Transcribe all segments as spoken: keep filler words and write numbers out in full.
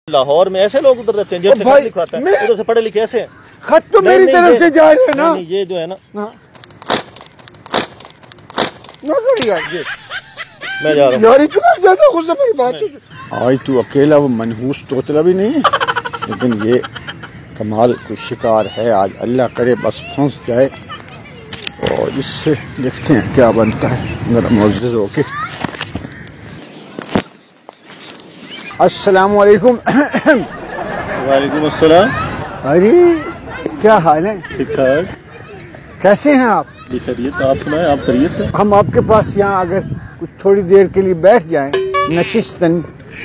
لاہور میں ایسے لوگ ادھر رہتے ہیں جب سے خط لکھواتا ہے ادھر سے پڑھے لکھے ایسے ہیں. خط تو میری طرف سے جا رہے ہیں نا. یہ جو ہے نا میں جا رہا ہوں یار اتنا زیادہ غصہ میری بات. آج تو اکیلا وہ منحوس توتلا بھی نہیں ہے لیکن یہ کمال کوئی شکار ہے. آج اللہ کرے بس پھنس جائے اور اس سے دیکھتے ہیں کیا بنتا ہے ذرا معزز ہو کے. السلام علیکم. وعلیکم السلام. ارے کیا حال ہے؟ ٹھیک ٹھاک. کیسے ہیں آپ؟ جی خیریت. آپ سنائیں آپ خیریت سے؟ ہم آپ کے پاس یہاں اگر کچھ تھوڑی دیر کے لیے بیٹھ جائیں نشستن.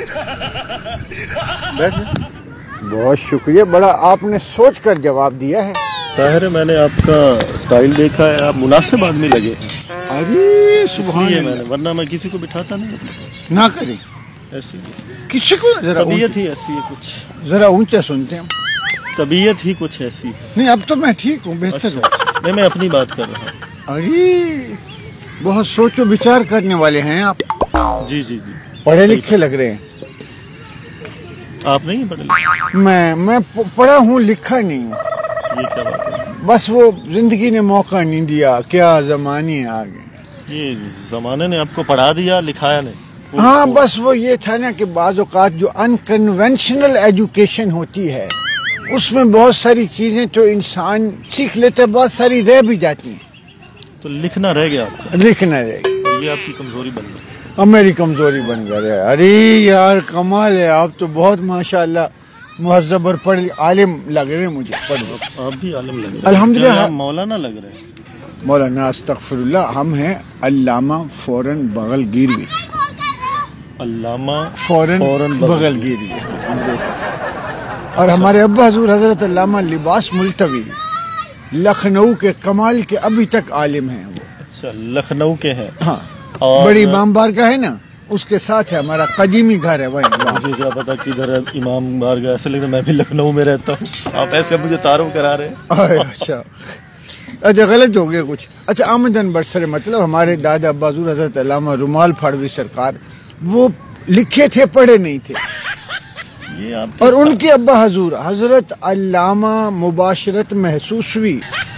بیٹھ جائیں. بہت شکریہ. بڑا آپ نے سوچ کر جواب دیا ہے. طاہر ہے میں نے آپ کا سٹائل دیکھا ہے آپ مناسب آدمی لگے. ارے سبحان اللہ. میں نے ورنہ میں کسی کو بٹھاتا نہیں. نہ کریں ایسی کسی کو. طبیعت ہی ایسی ہے کچھ. ذرا اونچا سنتے ہیں. طبیعت ہی کچھ ایسی ہے. نہیں اب تو میں ٹھیک ہوں بہتر ہوں. نہیں میں اپنی بات کر رہا ہوں. ارے بہت سوچ و بچار کرنے والے ہیں آپ. جی جی جی پڑھے لکھے لگ رہے ہیں. آپ نہیں پڑھے لکھے؟ میں میں پڑھا ہوں لکھا نہیں ہوں. یہ کیا بات ہے؟ بس وہ زندگی نے موقع نہیں دیا. کیا زمانے آ گئے. یہ زمانے نے آپ کو پڑھا دیا لکھایا نہیں. ہاں بس وہ یہ تھا نا کہ بعض اوقات جو انکنونشنل ایجوکیشن ہوتی ہے اس میں بہت ساری چیزیں تو انسان سیکھ لیتا ہے بہت ساری رہ بھی جاتی ہیں. تو لکھنا رہ گیا آپ کو. لکھنا رہ گیا. یہ آپ کی کمزوری بن گئی. اب میری کمزوری بن گئی. ارے یار کمال ہے. آپ تو بہت ماشاءاللہ مہذب اور پڑھ عالم لگ رہے ہیں مجھے. آپ بھی عالم لگ رہے ہیں. الحمدللہ. مولانا لگ رہے ہیں. مولانا استغفر اللہ. ہم ہیں علامہ فوراً بغل گیروی. علامہ فوراً بغل گیروی. اور ہمارے ابا حضور حضرت علامہ لباس ملتوی لکھنؤ کے کمال کے ابھی تک عالم ہیں وہ. اچھا لکھنؤ کے ہیں. ہاں بڑی امام بارگاہ ہے نا اس کے ساتھ ہے ہمارا قدیمی گھر ہے وہیں. مجھے کیا پتا کدھر ہے امام بارگاہ. ایسے لگ رہا میں بھی لکھنؤ میں رہتا ہوں. آپ ایسے مجھے تعارف کرا رہے ہیں. اچھا اچھا غلط ہو گیا کچھ. اچھا آمدن برسر مطلب ہمارے دادا ابا حضور حضرت علامہ رومال پھاڑوی سرکار وہ لکھے تھے پڑھے نہیں تھے. یہ آپ اور ان کے ابا حضور حضرت علامہ مباشرت محسوسوی.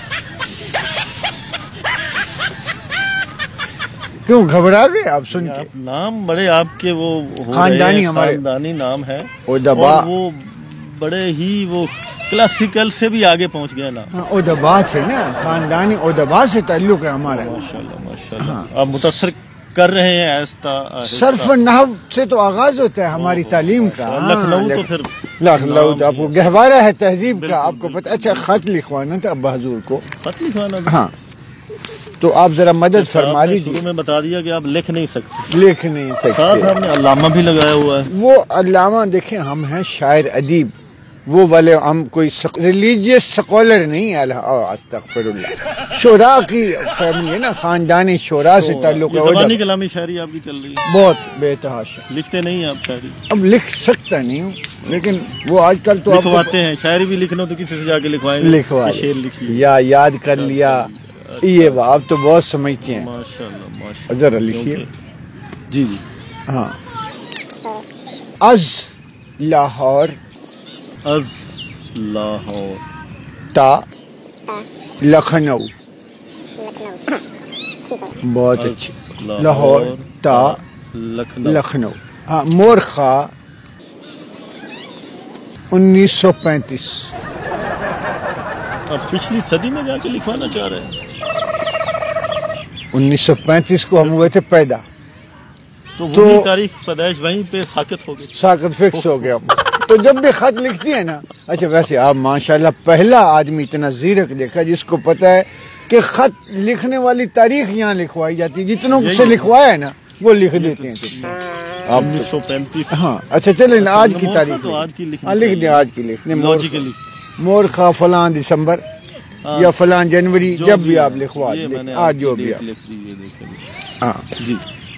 کیوں گھبرا گئے آپ سن کے؟ نام بڑے آپ کے وہ خاندانی ہمارے خاندانی نام ہے. ادبا. وہ بڑے ہی وہ کلاسیکل سے بھی آگے پہنچ گیا نا. ادبا سے نا خاندانی ادبا سے تعلق ہے ہمارا. ماشاءاللہ ماشاءاللہ. آپ متاثر کر رہے ہیں ایستا. صرف نحو سے تو آغاز ہوتا ہے ہماری تعلیم کا. لکھنؤ تو پھر لکھنؤ تو آپ کو گہوارہ ہے تہذیب کا. آپ کو پتہ. اچھا خط لکھوانا تھا ابا حضور کو. خط لکھوانا. ہاں تو آپ ذرا مدد فرما لیجیے. شروع میں بتا دیا کہ آپ لکھ نہیں سکتے. لکھ نہیں سکتے. ساتھ ہم نے علامہ بھی لگایا ہوا ہے. وہ علامہ دیکھیں ہم ہیں شاعر ادیب وہ والے. ہم کوئی ریلیجیس سکولر نہیں ہے. استغفر اللہ. شعراء کی فیملی ہے نا خاندانی شعراء سے تعلق ہے. زبانی کلامی شاعری آپ کی چل رہی ہے. بہت بے تحاشا. لکھتے نہیں ہیں آپ شاعری؟ اب لکھ سکتا نہیں ہوں لیکن وہ آج کل تو لکھواتے ہیں. شاعری بھی لکھنا تو کسی سے جا کے لکھوائیں گے. لکھوا شعر لکھیے یا یاد کر لیا. یہ آپ تو بہت سمجھتے ہیں. ماشاءاللہ ماشاءاللہ. ذرا لکھیے. جی جی ہاں. از لاہور از لاہور تا لکھنؤ. بہت اچھی. لاہور تا لکھنؤ. ہاں مورخہ انیس سو پینتیس. اب پچھلی صدی میں جا کے لکھوانا چاہ رہے ہیں. انیس سو پینتیس کو ہم ہوئے تھے پیدا. تو وہی تاریخ پیدائش وہیں پہ ساکت ہو گئی. ساکت فکس ہو گیا. تو جب بھی خط لکھتی ہے نا. اچھا ویسے آپ ماشاءاللہ پہلا آدمی اتنا زیرک دیکھا جس کو پتا ہے کہ خط لکھنے والی تاریخ یہاں لکھوائی جاتی ہے. جتنوں سے لکھوایا ہے نا وہ لکھ دیتے ہیں. انیس سو پینتیس. ہاں اچھا چلیں آج کی تاریخ لکھ دیں. آج کی لکھنے لاجیکلی مورخہ فلاں دسمبر یا فلاں جنوری جب بھی آپ لکھوا دیں. آج جو بھی ہاں جی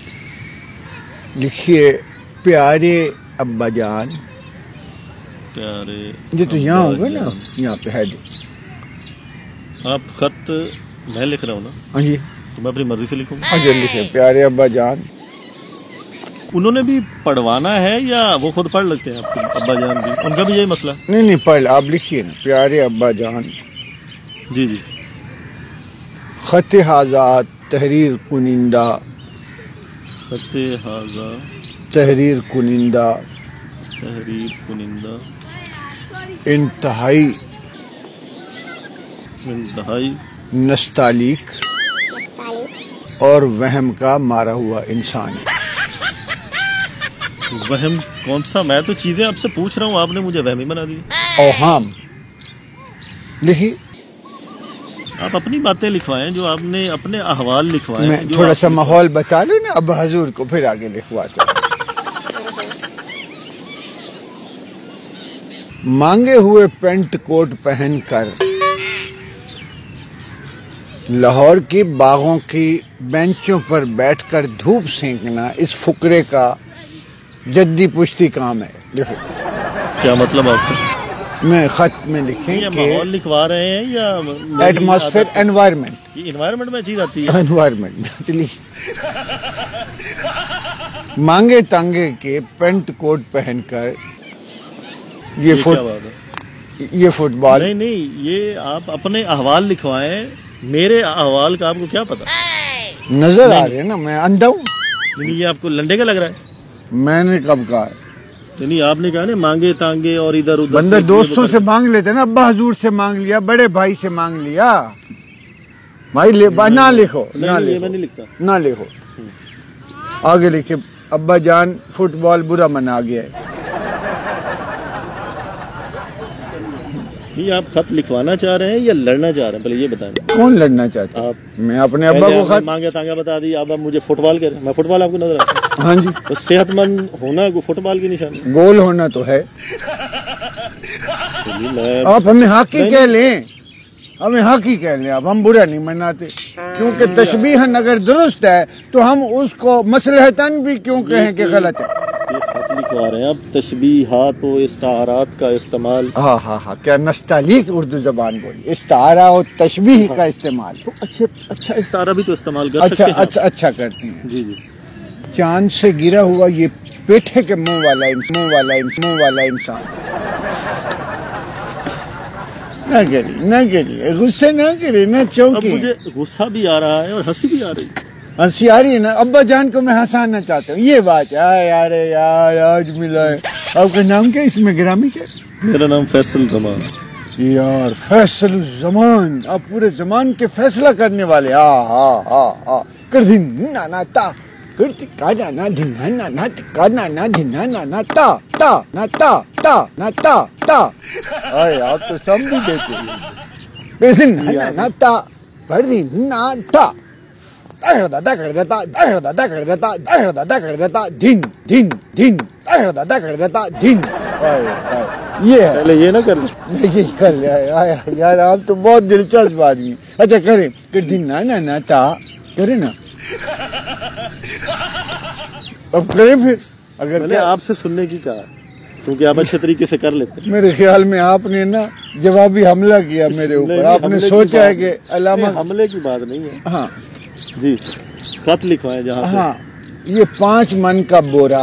لکھیے. پیارے ابا جان. پیارے یہ تو یہاں ہوگا نا یہاں پہ ہے. آپ خط میں لکھ رہا ہوں نا. ہاں جی تو میں اپنی مرضی سے لکھوں. اچھا لکھیں. پیارے ابا جان انہوں نے بھی پڑھوانا ہے یا وہ خود پڑھ لیتے ہیں آپ کے ابا جان بھی؟ ان کا بھی یہی مسئلہ؟ نہیں نہیں پڑھ آپ لکھیے نا، پیارے ابا جان، جی جی، خط آزاد تحریر کنندہ، خط ہاضا تحریر کنندہ، تحریر کنندہ، انتہائی انتہائی نستعلیق اور وہم کا مارا ہوا انسان ہے۔ وہم کون سا؟ میں تو چیزیں آپ سے پوچھ رہا ہوں، آپ نے مجھے وہمی بنا دی۔ اوہام لکھی، آپ اپنی باتیں لکھوائیں، جو آپ نے اپنے احوال لکھوائیں۔ میں تھوڑا سا ماحول بتا لوں نا اب حضور کو، پھر آگے لکھواتا ہوں۔ مانگے ہوئے پینٹ کوٹ پہن کر لاہور کی باغوں کی بینچوں پر بیٹھ کر دھوپ سینکنا اس فقرے کا جدی پشتی کام ہے۔ لکھیں کیا مطلب آپ کا؟ میں خط میں لکھیں یہ کہ ماحول لکھوا رہے ہیں یا ایٹماسفیئر، انوائرمنٹ، یہ انوائرمنٹ میں چیز آتی ہے؟ انوائرمنٹ مانگے تانگے کے پینٹ کوٹ پہن کر یہ کیا فٹ بات ہے؟ یہ فٹ بال، نہیں نہیں، یہ آپ اپنے احوال لکھوائیں، میرے احوال کا آپ کو کیا پتا؟ نظر آ رہے ہیں نا میں اندھا ہوں؟ یعنی یہ آپ کو لنڈے کا لگ رہا ہے؟ میں نے کب کہا ہے؟ یعنی آپ نے کہا نا مانگے تانگے اور ادھر ادھر بندہ دوستوں سے مانگ لیتے نا، ابا حضور سے مانگ لیا، بڑے بھائی سے مانگ لیا، بھائی لے نہ لکھو، نہ میں نہیں لکھتا، لکھو، نہ لکھو، آگے لکھے ابا جان فٹ بال برا منا گیا ہے۔ یہ آپ خط لکھوانا چاہ رہے ہیں یا لڑنا چاہ رہے ہیں؟ پہلے یہ بتائیں۔ کون لڑنا چاہتا ہے؟ آپ میں اپنے ابا کو خط، مانگے تانگے بتا دی، اب آپ مجھے فٹ بال کہہ رہے ہیں، میں فٹ بال آپ کو نظر آتا ہے؟ ہاں جی، تو صحت مند ہونا فٹ بال کی نشانی؟ گول ہونا تو ہے۔ میں آپ ہمیں ہاکی کہہ لیں، ہمیں ہاکی کہہ لیں، اب ہم برا نہیں مناتے، کیونکہ تشبیہاً اگر درست ہے تو ہم اس کو مصلحتاً بھی کیوں کہیں کہ غلط ہے۔ یہ خط لکھوا رہے ہیں آپ، تشبیہات و استعارات کا استعمال۔ ہاں ہاں ہاں، کیا نستعلیق اردو زبان بولی، استعارہ اور تشبیہ کا استعمال۔ تو اچھا اچھا استعارہ بھی تو استعمال کر اچھا سکتے ہیں۔ اچھا اچھا کرتے ہیں۔ جی جی، چاند سے گرا ہوا یہ پیٹھے کے منہ والا منہ والا منہ والا انسان، نہ کریے نہ کریے، غصے نہ کریے، نہ اب چونکے۔ مجھے غصہ بھی آ رہا ہے اور ہنسی بھی آ رہی ہے۔ ہنسی آ رہی ہے نا، ابا جان کو میں ہنسانا چاہتا ہوں، یہ بات ہے یار، یار آج ملا ہے۔ آپ کا نام کیا؟ اس میں گرامی کیا؟ میرا نام فیصل زمان۔ یار فیصل الزمان، آپ پورے زمان کے فیصلہ کرنے والے۔ ہاں ہاں ہاں ہاں، کر دن نانا تا کرتی کا نانا دن نانا کا نانا دن نانا تا تا نا تا تا نا تا تا۔ آئے آپ تو سب بھی دیتے ہیں، کر دن نانا تا کر دن نا تا، دادا دادا کر دیتا، دادا دادا کر دیتا، دادا دادا کر دیتا، دن دن دن، دادا دادا کر دیتا، دن۔ یہ ہے، پہلے یہ نہ کر لیں۔ نہیں کر لیا یار، آپ تو بہت دلچسپ آدمی۔ اچھا کریں، کر دن نا نا نا تا کریں نا، اب کریں پھر۔ اگر میں نے آپ سے سننے کی کہا کیونکہ آپ اچھے طریقے سے کر لیتے ہیں۔ میرے خیال میں آپ نے نا جوابی حملہ کیا میرے اوپر، آپ نے سوچا ہے کہ علامہ، حملے کی بات نہیں ہے۔ ہاں جی، خط لکھوائیں جہاں سے۔ ہاں، یہ پانچ من کا بورا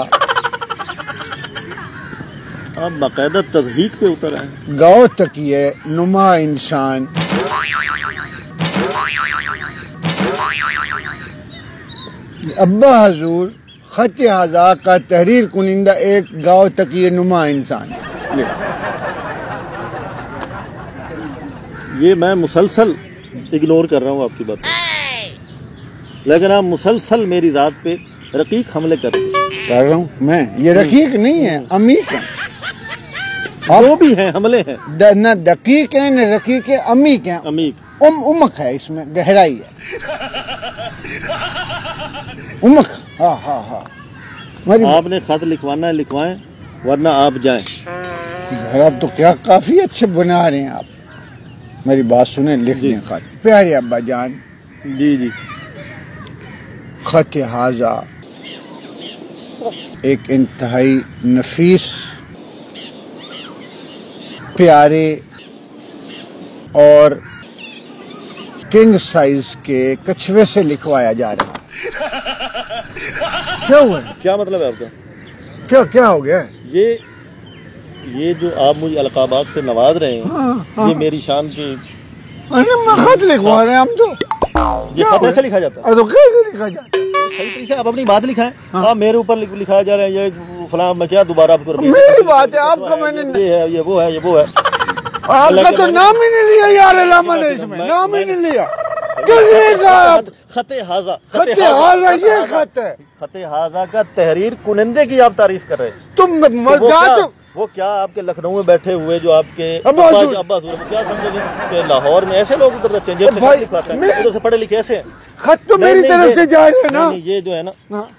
آپ باقاعدہ تضحیق پہ اتر آئے۔ گاؤں تکیے نما انسان، ابا حضور خط ہزا کا تحریر کنندہ ایک گاؤں تکیے نما انسان۔ یہ میں مسلسل اگنور کر رہا ہوں آپ کی بات، لیکن آپ مسلسل میری ذات پہ رقیق حملے کر رہے ہیں۔ کر رہا ہوں میں، یہ رقیق نہیں ہے، عمیق ہے۔ وہ بھی ہیں، حملے ہیں، نہ دقیق ہے نہ رقیق ہے، عمیق ہے، عمیق، ام امک ہے، اس میں گہرائی ہے، امک۔ ہاں ہاں ہاں، آپ نے خط لکھوانا ہے لکھوائیں، ورنہ آپ جائیں۔ آپ تو کیا کافی اچھے بنا رہے ہیں آپ، میری بات سنیں، لکھ دیں خط۔ پیارے ابا جان، جی جی، خط ہاضا ایک انتہائی نفیس، پیارے اور کنگ سائز کے کچھوے سے لکھوایا جا رہا ہے۔ کیا ہوا ہے؟ کیا مطلب ہے آپ کا؟ کیا کیا ہو گیا ہے؟ یہ یہ جو آپ مجھے القابات سے نواز رہے ہیں، یہ میری شان کی میں خط لکھوا رہے ہیں ہم تو. یہ خط ایسے لکھا جاتا ہے؟ تو کیسے لکھا جاتا ہے؟ صحیح طریقے سے آپ اپنی بات لکھائیں. آپ میرے اوپر لکھایا جا رہا ہے یہ فلاں، میں کیا دوبارہ آپ کو میری بات ہے، آپ کا میں نے یہ ہے، یہ وہ ہے، یہ وہ ہے. آپ کا تو نام ہی نہیں لیا یار علامہ نے، اس میں نام ہی نہیں لیا. کس نے کہا خط حاضہ؟ خط حاضہ یہ خط ہے. خط حاضہ کا تحریر کنندے کی آپ تعریف کر رہے ہیں. تم تو وہ کیا آپ کے لکھنؤ میں بیٹھے ہوئے جو آپ کے ابا ابا کیا سمجھو گے کہ لاہور میں ایسے لوگ ادھر رہتے ہیں جب سے خط لکھواتے ہیں ادھر سے پڑھے لکھے ایسے ہیں؟ خط تو میری طرف سے جا رہے ہیں نا. یہ جو ہے نا،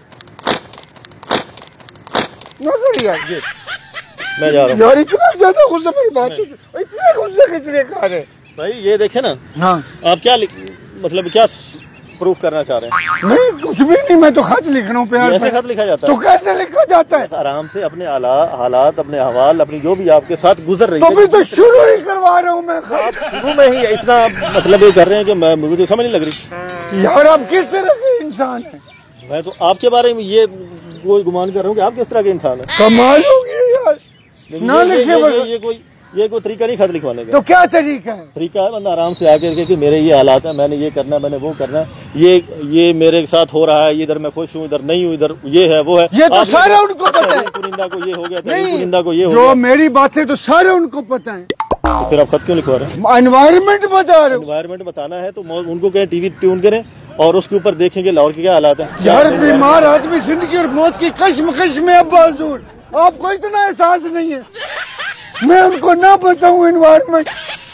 میں جا رہا ہوں یار. اتنا زیادہ غصہ میری بات، اتنے غصے کس لیے کھا رہے بھائی؟ یہ دیکھیں نا، ہاں آپ کیا مطلب کیا پروف کرنا چاہ رہے ہیں؟ نہیں کچھ بھی نہیں، میں تو خط لکھ رہا ہوں پیار. ایسے خط لکھا جاتا ہے؟ تو کیسے لکھا جاتا ہے؟ آرام سے اپنے حالات، اپنے احوال، اپنی جو بھی آپ کے ساتھ گزر رہی تو ہے. بھی تو شروع ہی کروا رہا ہوں میں. آپ شروع میں ہی اتنا مطلب یہ کر رہے ہیں کہ میں مجھے تو سمجھ نہیں لگ رہی. یار آپ کس طرح کے انسان ہیں؟ میں تو آپ کے بارے میں یہ کوئی گمان کر رہا ہوں کہ آپ کس طرح کے انسان ہیں. کمال ہوگی یار. نہ لکھے یہ کوئی یہ کوئی طریقہ نہیں خط لکھوانے کا. تو کیا طریقہ ہے؟ طریقہ ہے بندہ آرام سے آ کے کہ میرے یہ حالات ہیں، میں نے یہ کرنا ہے، میں نے وہ کرنا ہے، یہ یہ میرے ساتھ ہو رہا ہے، ادھر میں خوش ہوں، ادھر نہیں ہوں، ادھر یہ ہے وہ ہے. یہ تو سارے ان کو پتہ ہے. کنندہ کو یہ ہو گیا، نہیں کنندہ کو یہ ہو جو گیا. میری باتیں تو سارے ان کو پتہ ہیں. تو پھر آپ خط کیوں لکھوا رہے ہیں؟ انوائرمنٹ بتا رہے ہوں. انوائرمنٹ بتانا ہے تو ان کو کہیں ٹی وی ٹیون کریں اور اس کے اوپر دیکھیں گے لاہور کے کیا حالات ہیں. یار بیمار آدمی زندگی اور موت کی کشمکش میں اب حضور آپ کو اتنا احساس نہیں ہے. میں ان کو نہ بتاؤں انوائرمنٹ.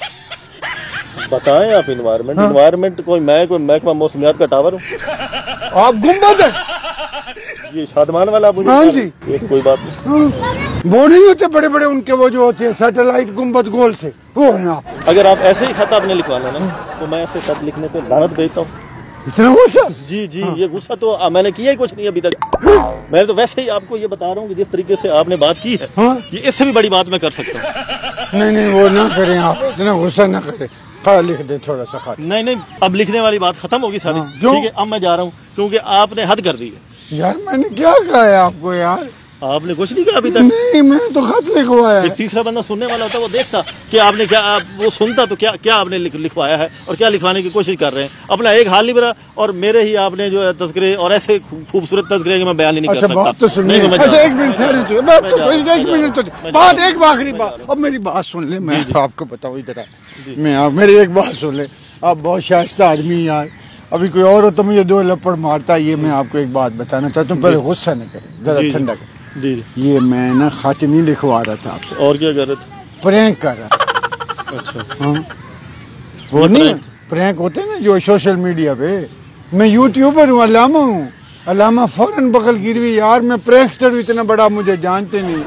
بتائیں آپ انوائرمنٹ. انوائرمنٹ کوئی میں کوئی محکمہ موسمیات کا ٹاور ہوں؟ آپ گنبد ہیں یہ شادمان والا. ہاں جی یہ تو کوئی بات نہیں. وہ نہیں ہوتے بڑے بڑے ان کے وہ جو ہوتے ہیں سیٹلائٹ گنبد گول سے، وہ ہیں آپ. اگر آپ ایسے ہی خط آپ نے لکھوانا نا تو میں ایسے خط لکھنے پہ لعنت بھیجتا ہوں. اتنا غصہ؟ جی جی یہ غصہ تو میں نے کیا ہی کچھ نہیں ابھی تک. میں تو ویسے ہی آپ کو یہ بتا رہا ہوں کہ جس طریقے سے آپ نے بات کی ہے یہ اس سے بھی بڑی بات میں کر سکتا ہوں. نہیں نہیں وہ نہ کریں آپ، اتنا غصہ نہ کریں. خط لکھ دیں تھوڑا سا خط. نہیں نہیں اب لکھنے والی بات ختم ہوگی ساری. ٹھیک ہے اب میں جا رہا ہوں کیونکہ آپ نے حد کر دی ہے. یار میں نے کیا کہا ہے آپ کو یار؟ آپ نے کچھ نہیں کہا ابھی تک. نہیں میں تو خط لکھوایا. ایک تیسرا بندہ سننے والا ہوتا وہ دیکھتا کہ آپ نے کیا، وہ سنتا تو کیا کیا آپ نے لکھوایا ہے اور کیا لکھوانے کی کوشش کر رہے ہیں. اپنا ایک حال نہیں برا اور میرے ہی آپ نے جو ہے تذکرے اور ایسے خوبصورت تذکرے کہ میں بیان نہیں کر سکتا. بات تو سنیے. اچھا ایک منٹ ایک منٹ بات ایک آخری بات. اب میری بات سن لیں. میں آپ کو بتاؤں ادھر میں آپ میری ایک بات سن لیں. آپ بہت شائستہ آدمی یار. ابھی کوئی اور ہو تو مجھے دو لپڑ مارتا. یہ میں آپ کو ایک بات بتانا چاہتا ہوں، پہلے غصہ نہ کریں، ذرا ٹھنڈا کریں. جی یہ میں نا خط نہیں لکھوا رہا تھا آپ سے. اور کیا کر رہے تھے؟ پرینک کر رہا تھا. اچھا ہاں وہ نہیں پرینک ہوتے نا جو سوشل میڈیا پہ. میں یوٹیوبر ہوں، علامہ ہوں. علامہ فوراً بغل گروی. یار میں پرینکسٹر ہوں، اتنا بڑا مجھے جانتے نہیں.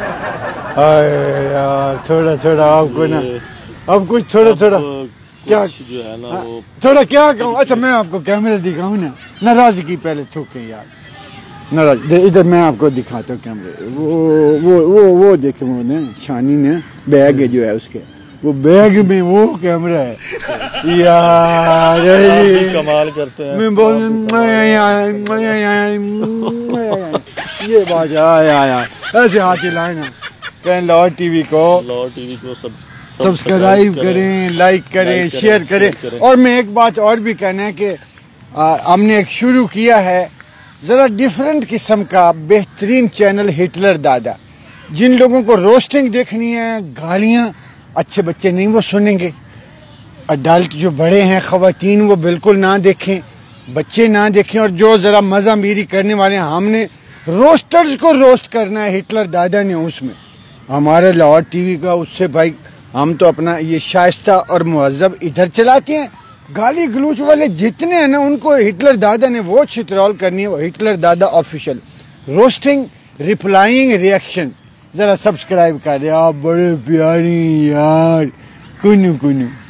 آئے یار تھوڑا تھوڑا آپ کو نا اب کچھ تھوڑا تھوڑا کیا جو ہے نا وہ تھوڑا کیا کہوں. اچھا میں آپ کو کیمرے دکھاؤں نا. ناراضگی پہلے تھوکے یار. ناراض ادھر میں آپ کو دکھاتا ہوں کیمرے. وہ وہ وہ وہ دیکھیں وہ نا شانی نے بیگ جو ہے اس کے، وہ بیگ میں وہ کیمرہ ہے یار. کمال کرتے ہیں. میں بہت یہ بات آیا آیا ایسے ہاتھ ہلائے نا. کہیں لاہور ٹی وی کو لاہور ٹی وی کو سب سبسکرائب کریں، لائک کریں، شیئر کریں. اور میں ایک بات اور بھی کہنا ہے کہ ہم نے ایک شروع کیا ہے ذرا ڈیفرنٹ قسم کا بہترین چینل ہٹلر دادا. جن لوگوں کو روسٹنگ دیکھنی ہے، گالیاں اچھے بچے نہیں وہ سنیں گے. اڈلٹ جو بڑے ہیں خواتین وہ بالکل نہ دیکھیں، بچے نہ دیکھیں. اور جو ذرا مزہ میری کرنے والے ہیں، ہم نے روسٹرز کو روسٹ کرنا ہے. ہٹلر دادا نے اس میں ہمارے لاہور ٹی وی کا اس سے بھائی ہم تو اپنا یہ شائستہ اور مہذب ادھر چلاتے ہیں. گالی گلوچ والے جتنے ہیں نا ان کو ہٹلر دادا نے وہ چترول کرنی ہے. وہ ہٹلر دادا آفیشل روسٹنگ ریپلائنگ ریئیکشن ذرا سبسکرائب کر دیں. آپ بڑے پیاری یار. کنو کنو.